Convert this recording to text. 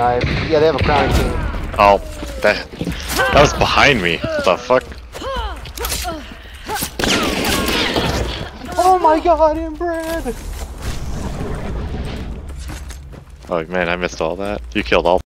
knife. Yeah, they have a Crown King. Oh, that was behind me. What the fuck? Oh my god, inbred! Oh man, I missed all that. You killed all